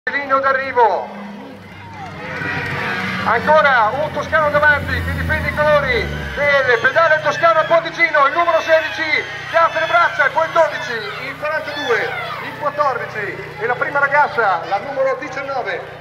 Linea d'arrivo, ancora un toscano davanti che difende i colori, bene, pedale toscano al ponticino, il numero 16 che alza le braccia, poi il 12, il 42, il 14 e la prima ragazza, la numero 19.